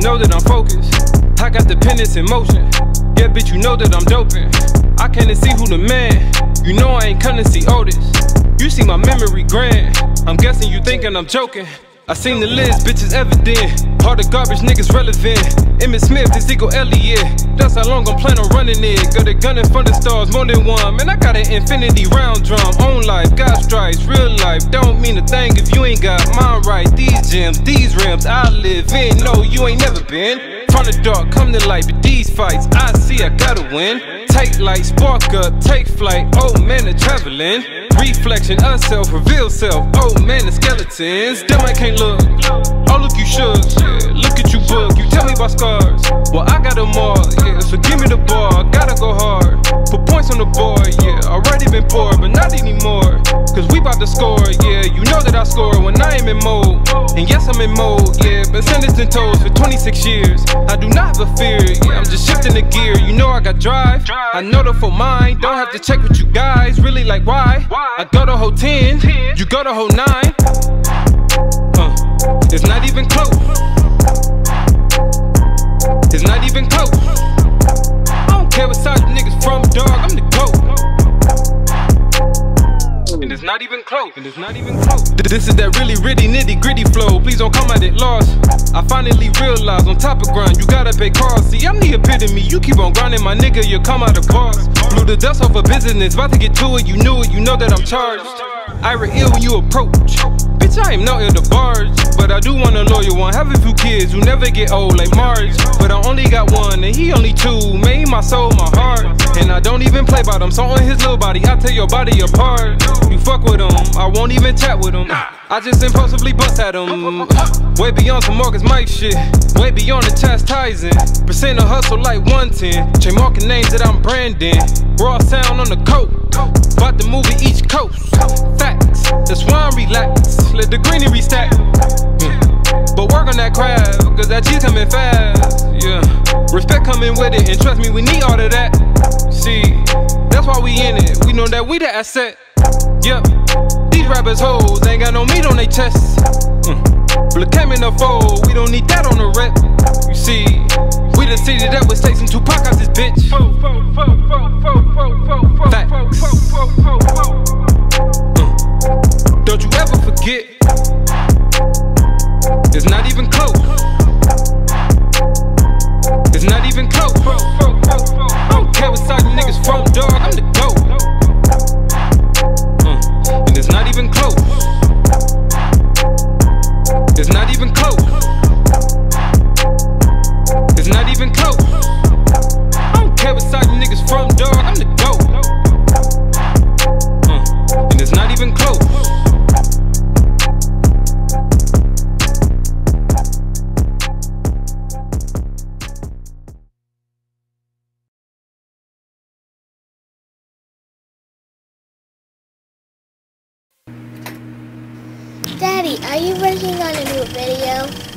know that I'm focused. I got the pendants in motion. Yeah, bitch, you know that I'm doping. I can't see who the man. You know I ain't coming to see Otis. You see my memory grand. I'm guessing you thinking I'm joking. I seen the list, bitches evident. All the garbage niggas relevant. Emmett Smith, this equal Elliot. That's how long I'm planning on running it. Got a gun in front of stars, more than one. Man, I got an infinity round drum. Own life, got stripes, real life. Don't mean a thing if you ain't got mine right. These gems, these rims I live in. No, you ain't never been. From the dark, come to light, but these fights I see I gotta win. Take light, spark up, take flight. Oh man, the traveling. Reflection of self, reveal self. Oh man, the skeletons. Them I can't look. Oh look, you shook. Yeah, look at you book. You tell me about scars. Well, I got them all. Yeah, so give me the ball. Gotta go hard. Put points on the board. Yeah, already been poor, but not anymore. Cause we bout to score. Yeah, you know that I score when I am in mode. And yes, I'm in mode. Yeah, been sentenced and toes for 26 years. I do not have a fear. Yeah, I'm just shifting the gear. You know I got drive. I know the full mind. Don't have to check with you guys. Really, like why? I go to whole 10, you go to whole 9. It's not even close. It's not even close. I don't care what side you niggas from, dog. I'm the GOAT. And it's not even close. And it's not even close. This is that really nitty gritty flow. Please don't come at it lost. I finally realized on top of grind, you gotta pay costs. See, I'm the epitome. You keep on grinding, my nigga, you'll come out of bars. Blew the dust off of business, about to get to it. You knew it, you know that I'm charged. I ill when you approach. Bitch, I ain't no ill to barge. But I do want a loyal one. Have a few kids who never get old like Marge. But I only got one and he only two. Made my soul, my heart. And I don't even play by them. So on his little body, I tear your body apart. You fuck with him, I won't even chat with him. I just impulsively bust at him. Way beyond some Marcus Mike shit. Way beyond the chastising. Percent of hustle like 110. Chain marking names that I'm branding. Raw sound on the coat. About to move it each coast. Facts, that's why I'm relaxed. Let the greenery stack. But work on that craft, cause that cheese coming fast. Yeah, respect coming with it, and trust me, we need all of that. See, that's why we in it. We know that we the asset. Yep, these rappers hoes ain't got no meat on their chests. But came in the fold, we don't need that on the rep. You see, we the city that was chasing Tupac out this bitch. Facts. Don't you ever forget. It's not even close. It's not even close. I don't care what side you niggas from, dog. I'm the GOAT. And it's not even close. It's not even close. It's not even close. I don't care what side you niggas from, dog. I'm the GOAT. And it's not even close. Daddy, are you working on a new video?